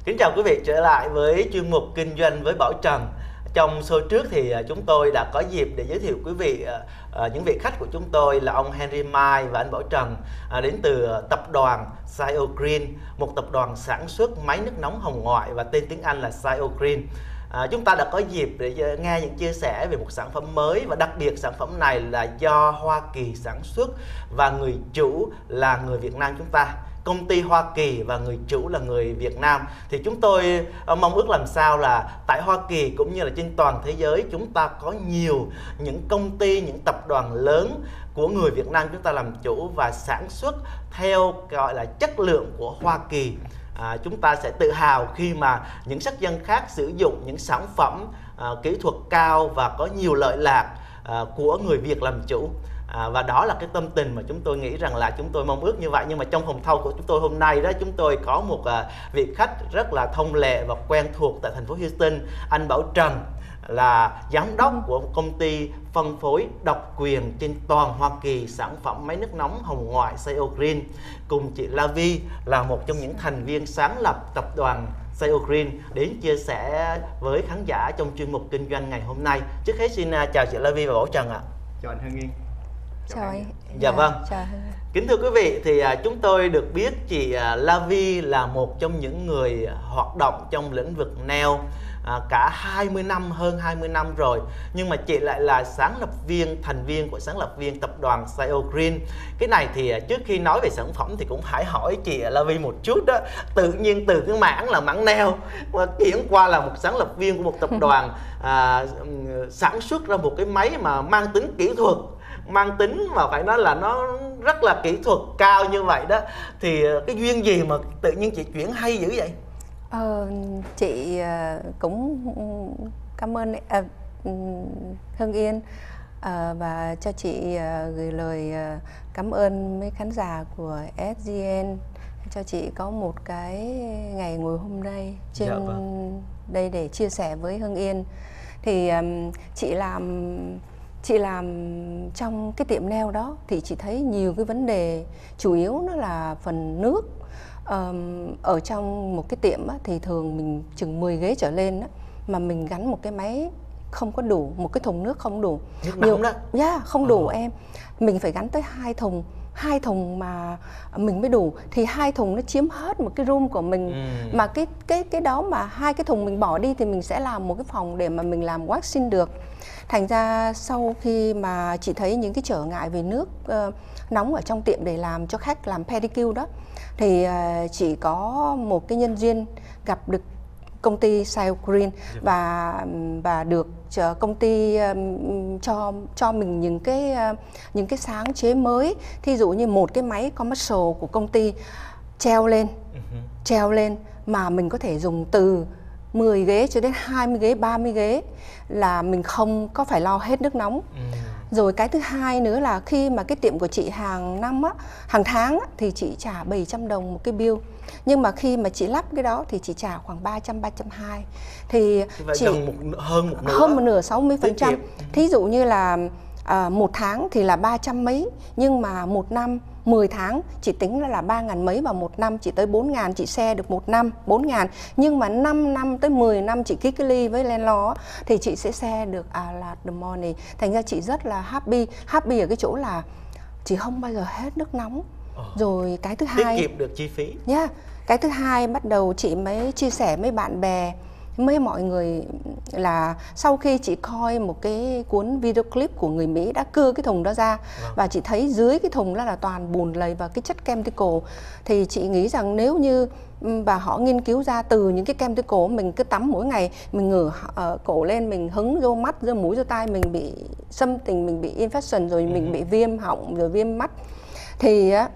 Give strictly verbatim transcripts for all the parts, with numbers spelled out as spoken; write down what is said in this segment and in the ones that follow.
Kính chào quý vị trở lại với chuyên mục Kinh doanh với Bảo Trần. Trong show trước thì chúng tôi đã có dịp để giới thiệu quý vị uh, những vị khách của chúng tôi là ông Henry Mai và anh Bảo Trần uh, đến từ tập đoàn Cyoclean, một tập đoàn sản xuất máy nước nóng hồng ngoại và tên tiếng Anh là Cyoclean. À, chúng ta đã có dịp để nghe những chia sẻ về một sản phẩm mới, và đặc biệt sản phẩm này là do Hoa Kỳ sản xuất và người chủ là người Việt Nam chúng ta. Công ty Hoa Kỳ và người chủ là người Việt Nam. Thì chúng tôi mong ước làm sao là tại Hoa Kỳ cũng như là trên toàn thế giới chúng ta có nhiều những công ty, những tập đoàn lớn của người Việt Nam chúng ta làm chủ và sản xuất theo gọi là chất lượng của Hoa Kỳ. À, chúng ta sẽ tự hào khi mà những sắc dân khác sử dụng những sản phẩm à, kỹ thuật cao và có nhiều lợi lạc à, của người Việt làm chủ. À, và đó là cái tâm tình mà chúng tôi nghĩ rằng là chúng tôi mong ước như vậy. Nhưng mà trong phòng thâu của chúng tôi hôm nay đó, chúng tôi có một à, vị khách rất là thông lệ và quen thuộc tại thành phố Houston, anh Bảo Trần, là giám đốc của một công ty phân phối độc quyền trên toàn Hoa Kỳ sản phẩm máy nước nóng hồng ngoại Cyoclean, cùng chị Lavi là một trong những thành viên sáng lập tập đoàn Cyoclean đến chia sẻ với khán giả trong chuyên mục kinh doanh ngày hôm nay. Trước hết xin chào chị Lavi và Bảo Trần ạ. Chào anh Hưng Yên. Chào anh. Dạ vâng. Chào. Kính thưa quý vị, thì à, chúng tôi được biết chị à, Lavi là một trong những người hoạt động trong lĩnh vực nail à, cả hai mươi năm, hơn hai mươi năm rồi. Nhưng mà chị lại là sáng lập viên, thành viên của sáng lập viên tập đoàn Cyoclean. Cái này thì à, trước khi nói về sản phẩm thì cũng phải hỏi chị Lavi một chút đó. Tự nhiên từ cái mảng là mảng nail mà chuyển qua là một sáng lập viên của một tập đoàn à, sản xuất ra một cái máy mà mang tính kỹ thuật, mang tính mà phải nói là nó rất là kỹ thuật cao như vậy đó, thì cái duyên gì mà tự nhiên chị chuyển hay dữ vậy? Ờ, chị cũng cảm ơn à, Hưng Yên à, và cho chị à, gửi lời cảm ơn mấy khán giả của ét giê en cho chị có một cái ngày ngồi hôm nay trên dạ vâng. đây để chia sẻ với Hưng Yên. Thì um, chị làm Chị làm trong cái tiệm nail đó thì chị thấy nhiều cái vấn đề, chủ yếu nó là phần nước. um, Ở trong một cái tiệm á, thì thường mình chừng mười ghế trở lên á, mà mình gắn một cái máy không có đủ, một cái thùng nước không đủ. Nước nóng đó? Dạ, yeah, không đủ. Em mình phải gắn tới hai thùng hai thùng mà mình mới đủ, thì hai thùng nó chiếm hết một cái room của mình. ừ. Mà cái cái cái đó mà hai cái thùng mình bỏ đi thì mình sẽ làm một cái phòng để mà mình làm waxing được. Thành ra sau khi mà chị thấy những cái trở ngại về nước uh, nóng ở trong tiệm để làm cho khách làm pedicure đó, thì uh, chị có một cái nhân duyên gặp được công ty Cyoclean và và được công ty um, cho cho mình những cái uh, những cái sáng chế mới. Thí dụ như một cái máy commercial của công ty treo lên uh-huh. treo lên mà mình có thể dùng từ mười ghế cho đến hai mươi ghế, ba mươi ghế là mình không có phải lo hết nước nóng. ừ. Rồi cái thứ hai nữa là khi mà cái tiệm của chị hàng năm á, hàng tháng á, thì chị trả bảy trăm đồng một cái bill. Nhưng mà khi mà chị lắp cái đó thì chị trả khoảng ba trăm, ba trăm hai mươi. Thì vậy chị một, hơn một nửa, hơn một nửa sáu mươi phần trăm. Thí dụ như là à, một tháng thì là ba trăm mấy, nhưng mà một năm mười tháng chị tính là, là ba ngàn mấy, và một năm chị tới bốn ngàn, chị share được một năm bốn ngàn. Nhưng mà năm năm tới mười năm chị ký cái ly với landlord thì chị sẽ share được à là the money. Thành ra chị rất là happy. Happy ở cái chỗ là chị không bao giờ hết nước nóng. oh. Rồi cái thứ hai, tiết kiệm được chi phí. Yeah. Cái thứ hai bắt đầu chị mới chia sẻ với bạn bè, mấy mọi người, là sau khi chị coi một cái cuốn video clip của người Mỹ đã cưa cái thùng đó ra, wow. và chị thấy dưới cái thùng đó là toàn bùn lầy và cái chất chemical, thì chị nghĩ rằng nếu như và họ nghiên cứu ra từ những cái chemical mình cứ tắm mỗi ngày, mình ngửa uh, cổ lên, mình hứng vô mắt, vô mũi, vô tai, mình bị xâm tình, mình bị infection, rồi mình bị viêm họng, rồi viêm mắt, thì uh,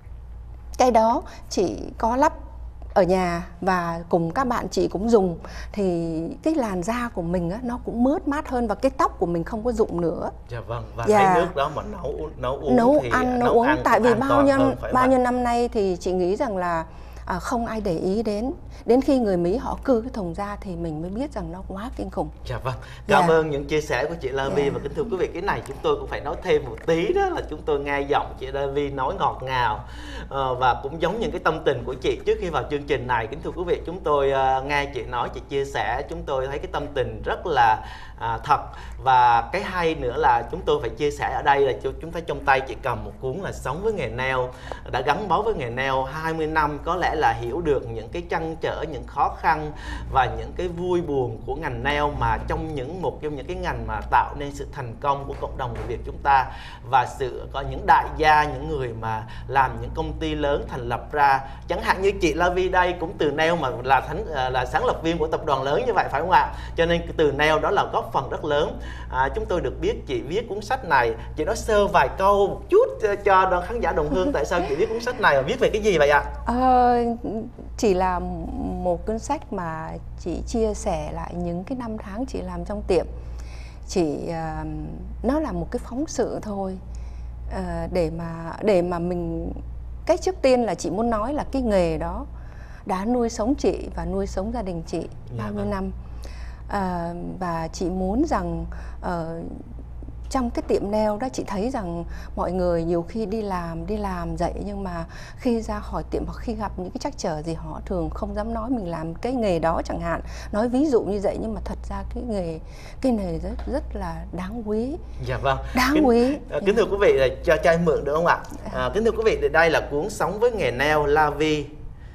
cái đó chị có lắp ở nhà và cùng các bạn chị cũng dùng, thì cái làn da của mình á, nó cũng mướt mát hơn, và cái tóc của mình không có rụng nữa. Dạ vâng. Và dạ. cái nước đó mà nấu nấu uống nấu thì ăn nấu nấu uống ăn tại vì bao nhiêu bao vậy. nhiêu năm nay thì chị nghĩ rằng là à, không ai để ý đến. Đến khi người Mỹ họ cưa cái thùng ra thì mình mới biết rằng nó quá kinh khủng. Dạ vâng, cảm Yeah. ơn những chia sẻ của chị La Vi. Yeah. Và kính thưa quý vị, cái này chúng tôi cũng phải nói thêm một tí, đó là chúng tôi nghe giọng chị La Vi nói ngọt ngào, ờ, và cũng giống những cái tâm tình của chị trước khi vào chương trình này. Kính thưa quý vị, chúng tôi uh, nghe chị nói, chị chia sẻ, chúng tôi thấy cái tâm tình rất là à, thật. Và cái hay nữa là chúng tôi phải chia sẻ ở đây là chúng thấy trong tay chị cầm một cuốn là Sống với nghề nail, đã gắn bó với nghề nail hai mươi năm, có lẽ là hiểu được những cái trăn trở, những khó khăn và những cái vui buồn của ngành nail, mà trong những một trong những cái ngành mà tạo nên sự thành công của cộng đồng người Việt chúng ta, và sự có những đại gia, những người mà làm những công ty lớn thành lập ra, chẳng hạn như chị La Vi đây cũng từ nail mà là thánh là sáng lập viên của tập đoàn lớn như vậy, phải không ạ? Cho nên từ nail đó là góp phần rất lớn. À, chúng tôi được biết chị viết cuốn sách này, chị nói sơ vài câu một chút cho đoàn khán giả Đồng Hương, tại sao chị viết cuốn sách này và viết về cái gì vậy ạ? Ờ, chỉ là một cuốn sách mà chị chia sẻ lại những cái năm tháng chị làm trong tiệm. Chị uh, nó là một cái phóng sự thôi, uh, để mà để mà mình, cái trước tiên là chị muốn nói là cái nghề đó đã nuôi sống chị và nuôi sống gia đình chị bao nhiêu năm. À, và chị muốn rằng uh, trong cái tiệm nail đó, chị thấy rằng mọi người nhiều khi đi làm đi làm dậy, nhưng mà khi ra khỏi tiệm hoặc khi gặp những cái trắc trở gì, họ thường không dám nói mình làm cái nghề đó chẳng hạn, nói ví dụ như vậy, nhưng mà thật ra cái nghề cái nghề rất rất là đáng quý. Dạ vâng, đáng kính, quý. À, kính thưa quý vị, là cho cho em mượn được không ạ? À, kính thưa quý vị, đây là cuốn Sống với nghề nail La Vi.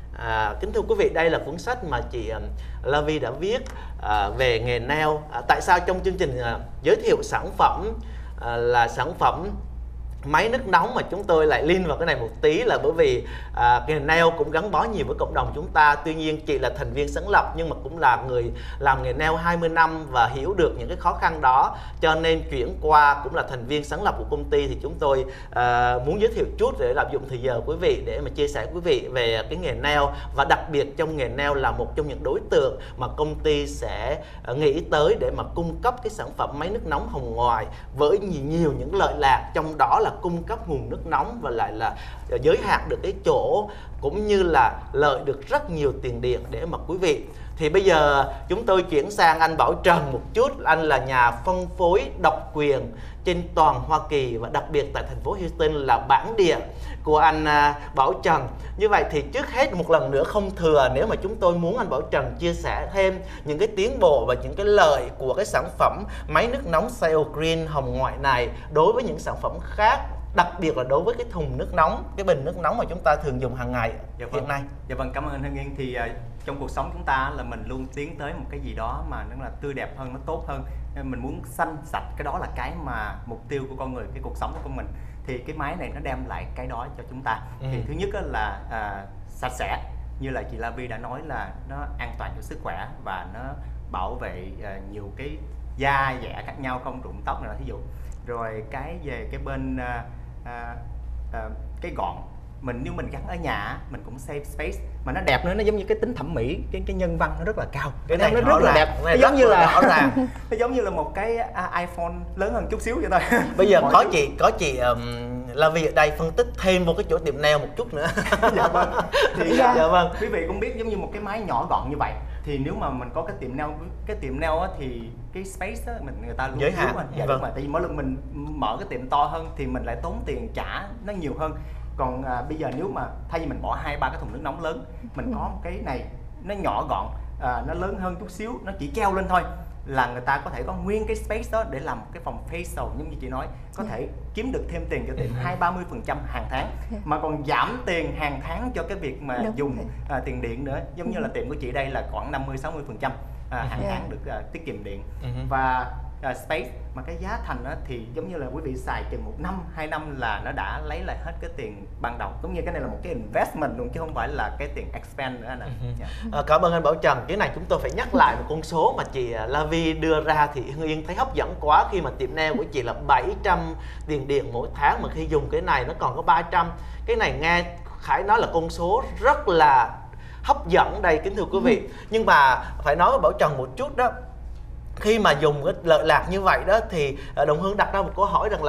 À, kính thưa quý vị, đây là cuốn sách mà chị um, La Vi đã viết à, về nghề nail. À, tại sao trong chương trình à, giới thiệu sản phẩm à, là sản phẩm máy nước nóng mà chúng tôi lại liên vào cái này một tí, là bởi vì à, nghề nail cũng gắn bó nhiều với cộng đồng chúng ta. Tuy nhiên chị là thành viên sáng lập, nhưng mà cũng là người làm nghề nail hai mươi năm và hiểu được những cái khó khăn đó, cho nên chuyển qua cũng là thành viên sáng lập của công ty. Thì chúng tôi à, muốn giới thiệu chút để lợi dụng thời giờ quý vị để mà chia sẻ quý vị về cái nghề nail, và đặc biệt trong nghề nail là một trong những đối tượng mà công ty sẽ nghĩ tới để mà cung cấp cái sản phẩm máy nước nóng hồng ngoại với nhiều những lợi lạc, trong đó là cung cấp nguồn nước nóng và lại là giới hạn được cái chỗ, cũng như là lợi được rất nhiều tiền điện để mà quý vị. Thì bây giờ chúng tôi chuyển sang anh Bảo Trần một chút. Anh là nhà phân phối độc quyền trên toàn Hoa Kỳ và đặc biệt tại thành phố Houston là bản địa của anh Bảo Trần. Như vậy thì trước hết một lần nữa không thừa, nếu mà chúng tôi muốn anh Bảo Trần chia sẻ thêm những cái tiến bộ và những cái lợi của cái sản phẩm máy nước nóng Sail Green hồng ngoại này đối với những sản phẩm khác, đặc biệt là đối với cái thùng nước nóng, cái bình nước nóng mà chúng ta thường dùng hàng ngày dạ vâng. hiện nay. Dạ vâng, cảm ơn anh Hưng Yên. Thì uh, trong cuộc sống chúng ta là mình luôn tiến tới một cái gì đó mà nó là tươi đẹp hơn, nó tốt hơn. Mình muốn xanh sạch, cái đó là cái mà mục tiêu của con người, cái cuộc sống của mình. Thì cái máy này nó đem lại cái đó cho chúng ta. Ừ. Thì thứ nhất là uh, sạch sẽ, như là chị La Vi đã nói, là nó an toàn cho sức khỏe và nó bảo vệ uh, nhiều cái da dẻ khác nhau, không rụng tóc nữa thí dụ. Rồi cái về cái bên uh, uh, uh, cái gọn, mình nếu mình gắn ở nhà mình cũng save space, mà nó đẹp nữa, nó giống như cái tính thẩm mỹ, cái cái nhân văn nó rất là cao, cái này nó rất là đẹp, nó giống như là rõ ràng nó giống như là một cái uh, iPhone lớn hơn chút xíu vậy thôi. Bây giờ có chị có chị um, La Vi ở đây phân tích thêm vô cái chỗ tiệm nail một chút nữa. Dạ vâng. Thì dạ, dạ vâng. Quý vị cũng biết, giống như một cái máy nhỏ gọn như vậy, thì nếu mà mình có cái tiệm nail, cái tiệm nail á, thì cái space á, mình người ta luôn giới hạn. Dạ, vâng. Tại vì mỗi lần mình mở cái tiệm to hơn thì mình lại tốn tiền trả nó nhiều hơn. Còn à, bây giờ nếu mà thay vì mình bỏ hai ba cái thùng nước nóng lớn, mình có một cái này nó nhỏ gọn, à, nó lớn hơn chút xíu, nó chỉ treo lên thôi, là người ta có thể có nguyên cái space đó để làm một cái phòng facial, nhưng như chị nói, có thể kiếm được thêm tiền cho tiệm hai ba mươi phần trăm hàng tháng, mà còn giảm tiền hàng tháng cho cái việc mà Đúng. dùng à, tiền điện nữa. Giống như là tiệm của chị đây là khoảng năm mươi sáu mươi phần trăm hàng yeah. tháng được à, tiết kiệm điện. Và uh, space, mà cái giá thành đó thì giống như là quý vị xài chừng một năm hai năm là nó đã lấy lại hết cái tiền ban đầu, cũng như cái này là một cái investment luôn chứ không phải là cái tiền expand nữa nè. uh-huh. yeah. à, cảm ơn anh Bảo Trần. Cái này chúng tôi phải nhắc lại một con số mà chị La Vi đưa ra thì Hưng Yên thấy hấp dẫn quá, khi mà tiệm nail của chị là bảy trăm tiền điện mỗi tháng, mà khi dùng cái này nó còn có ba trăm. Cái này nghe Khải nói là con số rất là hấp dẫn đây kính thưa quý vị. ừ. Nhưng mà phải nói với Bảo Trần một chút đó, khi mà dùng cái lợi lạc như vậy đó thì Đồng Hương đặt ra một câu hỏi rằng là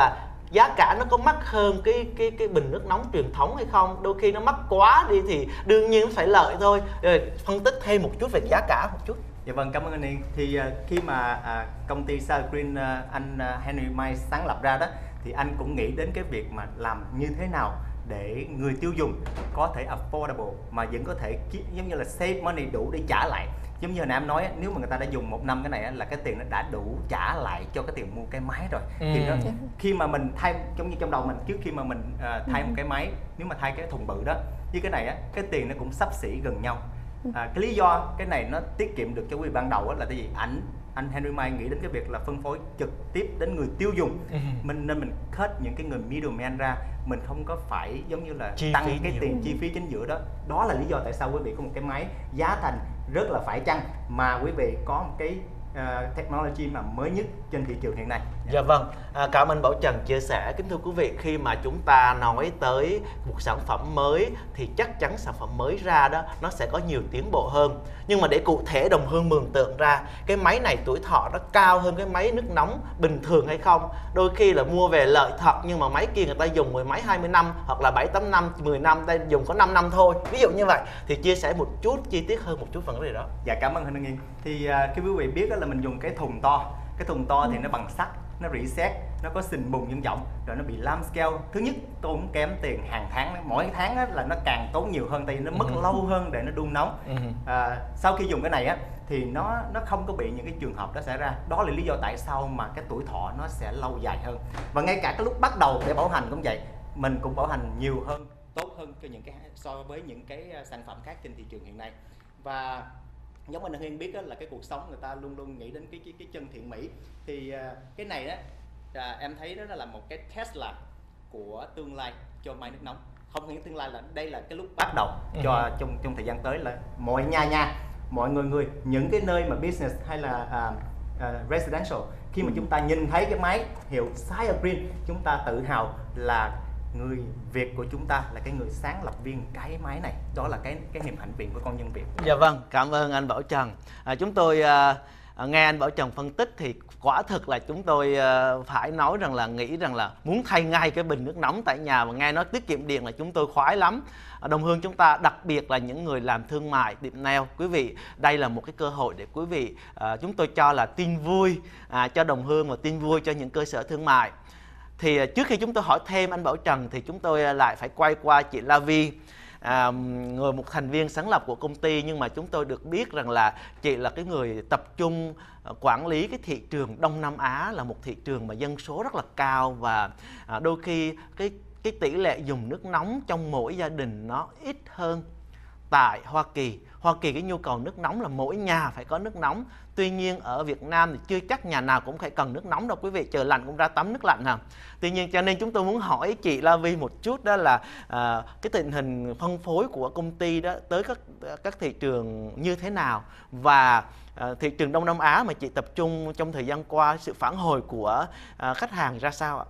giá cả nó có mắc hơn cái cái cái bình nước nóng truyền thống hay không? Đôi khi nó mắc quá đi thì đương nhiên nó phải lợi thôi. Rồi phân tích thêm một chút về giá cả một chút. Dạ vâng, cảm ơn anh Yên. Thì uh, khi mà uh, công ty Sao Green uh, anh uh, Henry Mai sáng lập ra đó, thì anh cũng nghĩ đến cái việc mà làm như thế nào để người tiêu dùng có thể affordable mà vẫn có thể giống như là save money đủ để trả lại. Giống như hồi nãy em nói, nếu mà người ta đã dùng một năm cái này là cái tiền nó đã đủ trả lại cho cái tiền mua cái máy rồi. Ừ. Thì nó, khi mà mình thay, giống như trong đầu mình trước khi mà mình uh, thay một cái máy, nếu mà thay cái thùng bự đó với cái này á, cái tiền nó cũng xấp xỉ gần nhau. À, cái lý do cái này nó tiết kiệm được cho quý vị ban đầu là cái gì? Ảnh anh Henry Mai nghĩ đến cái việc là phân phối trực tiếp đến người tiêu dùng. Ừ. Mình nên mình cut những cái người middleman ra, mình không có phải giống như là chi tăng cái nhiều. Tiền chi phí chính giữa đó. Đó là lý do tại sao quý vị có một cái máy giá thành rất là phải chăng mà quý vị có một cái uh, technology mà mới nhất trên thị trường hiện nay. Dạ vâng, à, cảm ơn Bảo Trần chia sẻ. Kính thưa quý vị, khi mà chúng ta nói tới một sản phẩm mới thì chắc chắn sản phẩm mới ra đó nó sẽ có nhiều tiến bộ hơn. Nhưng mà để cụ thể đồng hương mường tượng ra cái máy này tuổi thọ nó cao hơn cái máy nước nóng bình thường hay không. Đôi khi là mua về lợi thật nhưng mà máy kia người ta dùng mười mấy hai mươi năm hoặc là bảy tám năm, mười năm, ta dùng có năm năm thôi. Ví dụ như vậy thì chia sẻ một chút chi tiết hơn một chút phần vấn đề đó. Dạ cảm ơn Hân Nghiên. Thì uh, khi quý vị biết là mình dùng cái thùng to. Cái thùng to ừ. thì nó bằng sắt, nó reset, nó có sình bùng nhân rộng, rồi nó bị lam scale. Thứ nhất tốn kém tiền hàng tháng, mỗi tháng á, là nó càng tốn nhiều hơn tại vì nó mất ừ. lâu hơn để nó đun nóng. ừ. à, Sau khi dùng cái này á thì nó nó không có bị những cái trường hợp đó xảy ra. Đó là lý do tại sao mà cái tuổi thọ nó sẽ lâu dài hơn. Và ngay cả cái lúc bắt đầu để bảo hành cũng vậy, mình cũng bảo hành nhiều hơn, tốt hơn cho những cái so với những cái sản phẩm khác trên thị trường hiện nay. Và giống anh Huyên biết đó, là cái cuộc sống người ta luôn luôn nghĩ đến cái cái, cái chân thiện mỹ. Thì uh, cái này đó à, em thấy đó là một cái Tesla của tương lai cho máy nước nóng. Không những tương lai, là đây là cái lúc bắt đầu cho ừ. trong trong thời gian tới là mọi nhà nhà mọi người người những cái nơi mà business hay là uh, uh, residential, khi mà ừ. chúng ta nhìn thấy cái máy hiệu Sao Green, chúng ta tự hào là người Việt của chúng ta là cái người sáng lập viên cái máy này. Đó là cái cái niềm hãnh diện của con nhân Việt. Dạ vâng, cảm ơn anh Bảo Trần. À, chúng tôi à, nghe anh Bảo Trần phân tích thì quả thực là chúng tôi à, phải nói rằng là nghĩ rằng là muốn thay ngay cái bình nước nóng tại nhà, mà nghe nói tiết kiệm điện là chúng tôi khoái lắm. À, đồng hương chúng ta, đặc biệt là những người làm thương mại, tiệm nail, quý vị, đây là một cái cơ hội để quý vị, à, chúng tôi cho là tin vui à, cho đồng hương và tin vui cho những cơ sở thương mại. Thì trước khi chúng tôi hỏi thêm anh Bảo Trần thì chúng tôi lại phải quay qua chị La Vi, à, người một thành viên sáng lập của công ty, nhưng mà chúng tôi được biết rằng là chị là cái người tập trung quản lý cái thị trường Đông Nam Á, là một thị trường mà dân số rất là cao, và à, đôi khi cái cái tỷ lệ dùng nước nóng trong mỗi gia đình nó ít hơn tại Hoa Kỳ. Hoa Kỳ cái nhu cầu nước nóng là mỗi nhà phải có nước nóng. Tuy nhiên ở Việt Nam thì chưa chắc nhà nào cũng phải cần nước nóng đâu quý vị, trời lạnh cũng ra tắm nước lạnh hả. Tuy nhiên cho nên chúng tôi muốn hỏi chị La Vi một chút, đó là à, cái tình hình phân phối của công ty đó tới các các thị trường như thế nào, và à, thị trường Đông Nam Á mà chị tập trung trong thời gian qua, sự phản hồi của à, khách hàng ra sao ạ?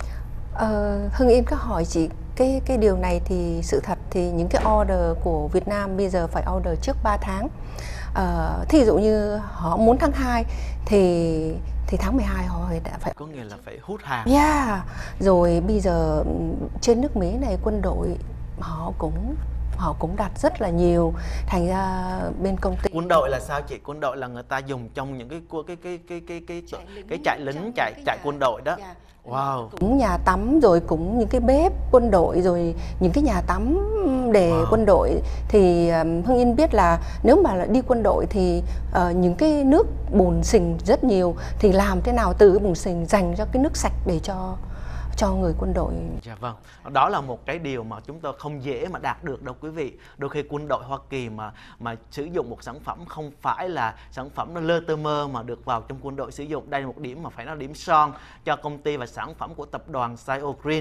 Ờ, Hưng Yên có hỏi chị cái cái điều này thì sự thật thì những cái order của Việt Nam bây giờ phải order trước ba tháng. Ờ, thí dụ như họ muốn tháng hai thì thì tháng mười hai họ đã phải, có nghĩa là phải hút hàng. Yeah. Rồi bây giờ trên nước Mỹ này quân đội họ cũng họ cũng đặt rất là nhiều, thành ra bên công ty. Quân đội là sao chị? Quân đội là người ta dùng trong những cái cái cái cái cái cái cái, cái trại lính, chạy chạy quân đội đó. Yeah. Wow. Cũng nhà tắm, rồi cũng những cái bếp quân đội, rồi những cái nhà tắm để wow. quân đội. Thì um, Hưng Yên biết là nếu mà đi quân đội thì uh, những cái nước bùn xình rất nhiều, thì làm thế nào từ cái bùn xình dành cho cái nước sạch để cho cho người quân đội. Dạ vâng, đó là một cái điều mà chúng tôi không dễ mà đạt được đâu quý vị. Đôi khi quân đội Hoa Kỳ mà mà sử dụng một sản phẩm không phải là sản phẩm nó lơ tơ mơ mà được vào trong quân đội sử dụng. Đây là một điểm mà phải nói điểm son cho công ty và sản phẩm của tập đoàn Sao Green.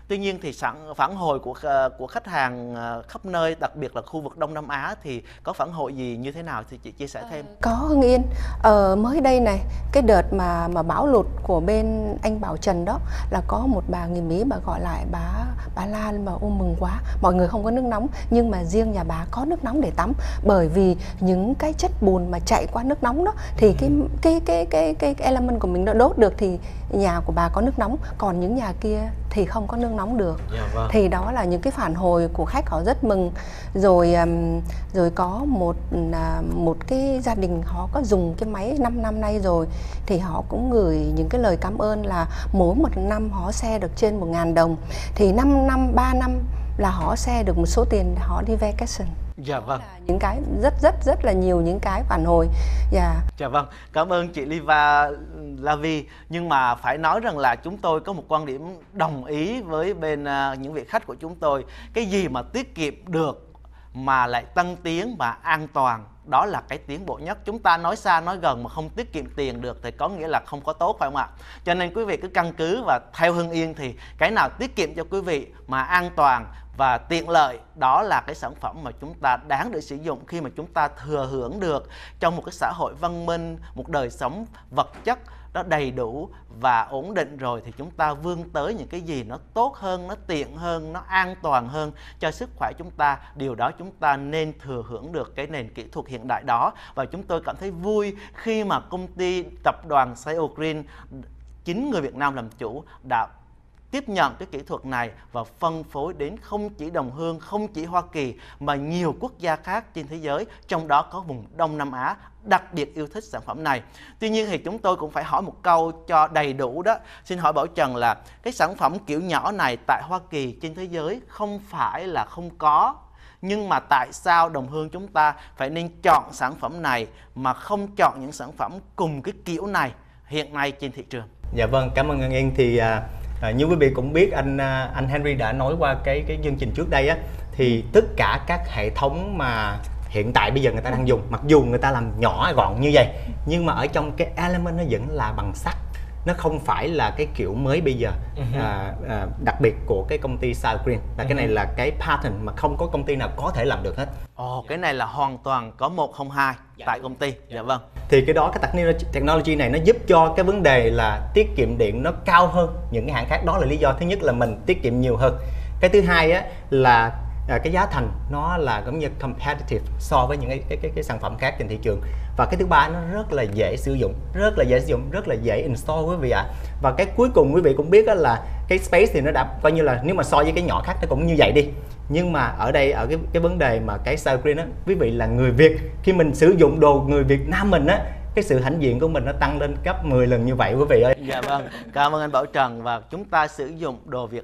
Tuy nhiên thì sẵn phản hồi của của khách hàng khắp nơi, đặc biệt là khu vực Đông Nam Á thì có phản hồi gì như thế nào thì chị chia sẻ thêm? Có Hưng Yên, ờ, mới đây này, cái đợt mà mà bão lụt của bên anh Bảo Trần đó, là có một bà người Mỹ bà gọi lại, bà bà la mà ôm mừng quá, mọi người không có nước nóng nhưng mà riêng nhà bà có nước nóng để tắm, bởi vì những cái chất bùn mà chạy qua nước nóng đó thì cái cái cái cái cái, cái element của mình nó đốt được, thì nhà của bà có nước nóng, còn những nhà kia thì không có nước nóng được. Yeah, vâng. Thì đó là những cái phản hồi của khách, họ rất mừng. Rồi um, rồi có một uh, một cái gia đình họ có dùng cái máy năm năm nay rồi, thì họ cũng gửi những cái lời cảm ơn là mỗi một năm họ xe được trên một ngàn đồng, thì năm năm ba năm là họ xe được một số tiền để họ đi vacation. Dạ vâng. Những cái rất rất rất là nhiều những cái phản hồi. Dạ. Dạ vâng, cảm ơn chị Liva Lavi. Nhưng mà phải nói rằng là chúng tôi có một quan điểm đồng ý với bên uh, những vị khách của chúng tôi. Cái gì mà tiết kiệm được mà lại tăng tiến và an toàn, đó là cái tiến bộ nhất. Chúng ta nói xa nói gần mà không tiết kiệm tiền được thì có nghĩa là không có tốt, phải không ạ? Cho nên quý vị cứ căn cứ và theo Hưng Yên thì cái nào tiết kiệm cho quý vị mà an toàn và tiện lợi, đó là cái sản phẩm mà chúng ta đáng để sử dụng khi mà chúng ta thừa hưởng được trong một cái xã hội văn minh, một đời sống vật chất nó đầy đủ và ổn định rồi, thì chúng ta vươn tới những cái gì nó tốt hơn, nó tiện hơn, nó an toàn hơn cho sức khỏe chúng ta. Điều đó chúng ta nên thừa hưởng được cái nền kỹ thuật hiện đại đó. Và chúng tôi cảm thấy vui khi mà công ty tập đoàn Cyoclean, chính người Việt Nam làm chủ, đã tiếp nhận cái kỹ thuật này và phân phối đến không chỉ đồng hương, không chỉ Hoa Kỳ mà nhiều quốc gia khác trên thế giới, trong đó có vùng Đông Nam Á đặc biệt yêu thích sản phẩm này. Tuy nhiên thì chúng tôi cũng phải hỏi một câu cho đầy đủ đó. Xin hỏi Bảo Trần là cái sản phẩm kiểu nhỏ này tại Hoa Kỳ, trên thế giới không phải là không có, nhưng mà tại sao đồng hương chúng ta phải nên chọn sản phẩm này mà không chọn những sản phẩm cùng cái kiểu này hiện nay trên thị trường? Dạ vâng, cảm ơn Ngân Yên. Thì à, à, như quý vị cũng biết, anh anh Henry đã nói qua cái cái chương trình trước đây á, thì tất cả các hệ thống mà hiện tại bây giờ người ta đang dùng, mặc dù người ta làm nhỏ gọn như vậy, nhưng mà ở trong cái element nó vẫn là bằng sắt, nó không phải là cái kiểu mới bây giờ. uh-huh. à, à, đặc biệt của cái công ty Cyoclean là uh-huh. cái này là cái patent mà không có công ty nào có thể làm được hết. Ồ, oh, cái này là hoàn toàn có một không hai dạ. tại công ty. Dạ. dạ vâng. Thì cái đó, cái technology này nó giúp cho cái vấn đề là tiết kiệm điện nó cao hơn những cái hãng khác. Đó là lý do thứ nhất là mình tiết kiệm nhiều hơn. Cái thứ hai á là à, cái giá thành nó là giống như competitive so với những cái cái cái, cái sản phẩm khác trên thị trường. Và cái thứ ba, nó rất là dễ sử dụng, rất là dễ sử dụng, rất là dễ install quý vị ạ. À. Và cái cuối cùng quý vị cũng biết đó là cái space thì nó đã coi như là, nếu mà so với cái nhỏ khác nó cũng như vậy đi. Nhưng mà ở đây, ở cái cái vấn đề mà cái Cyoclean á, quý vị là người Việt, khi mình sử dụng đồ người Việt Nam mình á, cái sự hãnh diện của mình nó tăng lên gấp mười lần như vậy quý vị ơi. Dạ vâng, cảm ơn anh Bảo Trần. Và chúng ta sử dụng đồ Việt,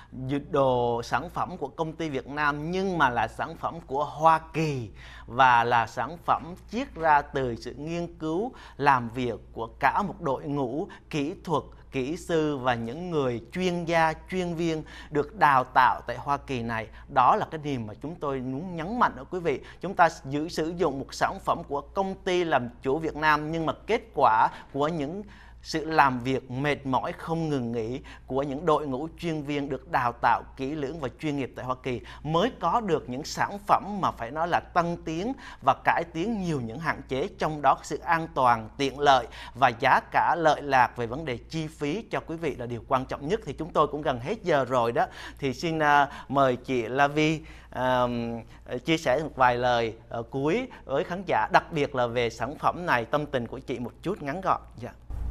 đồ sản phẩm của công ty Việt Nam nhưng mà là sản phẩm của Hoa Kỳ, và là sản phẩm chiết ra từ sự nghiên cứu làm việc của cả một đội ngũ kỹ thuật, kỹ sư và những người chuyên gia, chuyên viên được đào tạo tại Hoa Kỳ này. Đó là cái điểm mà chúng tôi muốn nhấn mạnh ở quý vị. Chúng ta giữ sử dụng một sản phẩm của công ty làm chủ Việt Nam, nhưng mà kết quả của những sự làm việc mệt mỏi không ngừng nghỉ của những đội ngũ chuyên viên được đào tạo kỹ lưỡng và chuyên nghiệp tại Hoa Kỳ mới có được những sản phẩm mà phải nói là tăng tiến và cải tiến nhiều những hạn chế, trong đó sự an toàn, tiện lợi và giá cả lợi lạc về vấn đề chi phí cho quý vị là điều quan trọng nhất. Thì chúng tôi cũng gần hết giờ rồi đó, thì xin uh, mời chị Lavi uh, chia sẻ một vài lời uh, cuối với khán giả, đặc biệt là về sản phẩm này, tâm tình của chị một chút ngắn gọn. Dạ.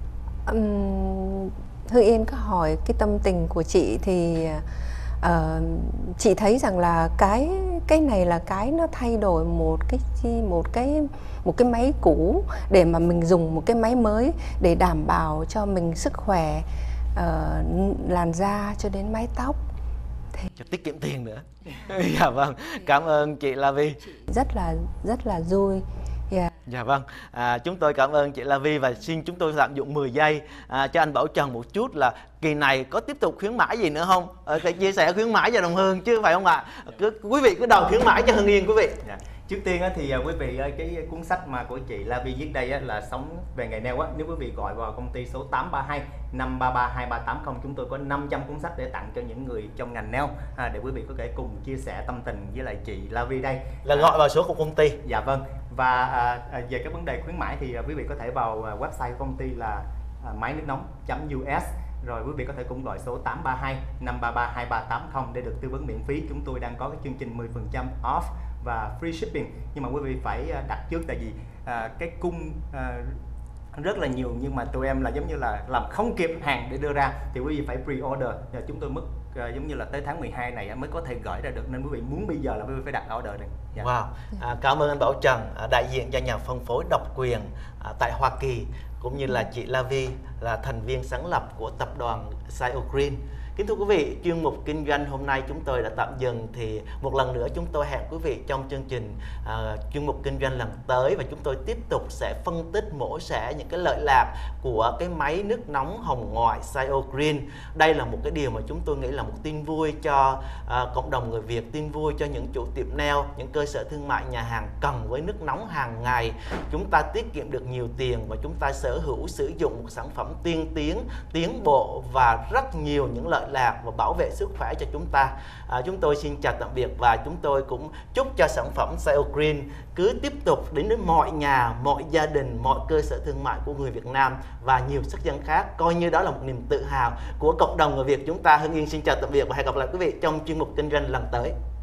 Um, Hương Yên có hỏi cái tâm tình của chị thì uh, chị thấy rằng là cái cái này là cái nó thay đổi một cái một cái một cái máy cũ để mà mình dùng một cái máy mới để đảm bảo cho mình sức khỏe, uh, làn da cho đến mái tóc. Thì... cho tiết kiệm tiền nữa. Dạ vâng, cảm ơn chị Lavi. Rất là rất là vui. Yeah. Dạ vâng, à, chúng tôi cảm ơn chị Lavi và xin chúng tôi tận dụng mười giây à, cho anh Bảo Trần một chút là kỳ này có tiếp tục khuyến mãi gì nữa không? À, chia sẻ khuyến mãi cho đồng hương chứ phải không ạ? À? Cứ, quý vị cứ đầu khuyến mãi cho Hưng Yên quý vị. Dạ. Trước tiên á, thì quý vị cái cuốn sách mà của chị La Vi viết đây á, là sống về nghề nail á, nếu quý vị gọi vào công ty số tám ba hai năm ba ba hai ba tám không, chúng tôi có năm trăm cuốn sách để tặng cho những người trong ngành nail, à, để quý vị có thể cùng chia sẻ tâm tình với lại chị La Vi đây. Là gọi vào số của công ty. Dạ vâng. Và à, về cái vấn đề khuyến mãi thì quý vị có thể vào website của công ty là à, máy nước nóng chấm u ét, rồi quý vị có thể cũng gọi số tám ba hai năm ba ba hai ba tám không để được tư vấn miễn phí. Chúng tôi đang có cái chương trình mười phần trăm off và free shipping, nhưng mà quý vị phải đặt trước, tại vì à, cái cung à, rất là nhiều, nhưng mà tụi em là giống như là làm không kịp hàng để đưa ra, thì quý vị phải pre-order. Và chúng tôi mất à, giống như là tới tháng mười hai này mới có thể gửi ra được, nên quý vị muốn bây giờ là quý vị phải đặt order này. Yeah. Wow, à, cảm ơn anh Bảo Trần, à, đại diện cho nhà phân phối độc quyền à, tại Hoa Kỳ, cũng như là chị La Vi là thành viên sáng lập của tập đoàn Cyogreen. Kính thưa quý vị, chuyên mục kinh doanh hôm nay chúng tôi đã tạm dừng, thì một lần nữa chúng tôi hẹn quý vị trong chương trình uh, chuyên mục kinh doanh lần tới, và chúng tôi tiếp tục sẽ phân tích mổ xẻ những cái lợi lạc của cái máy nước nóng hồng ngoại Cyogreen. Đây là một cái điều mà chúng tôi nghĩ là một tin vui cho uh, cộng đồng người Việt, tin vui cho những chủ tiệm nail, những cơ sở thương mại, nhà hàng cần với nước nóng hàng ngày. Chúng ta tiết kiệm được nhiều tiền và chúng ta sở hữu sử dụng một sản phẩm tiên tiến, tiến bộ và rất nhiều những lợi lạc và bảo vệ sức khỏe cho chúng ta. À, chúng tôi xin chào tạm biệt, và chúng tôi cũng chúc cho sản phẩm Cyogreen cứ tiếp tục đến đến mọi nhà, mọi gia đình, mọi cơ sở thương mại của người Việt Nam và nhiều sắc dân khác, coi như đó là một niềm tự hào của cộng đồng người Việt chúng ta. Hưng Yên xin chào tạm biệt và hẹn gặp lại quý vị trong chuyên mục kinh doanh lần tới.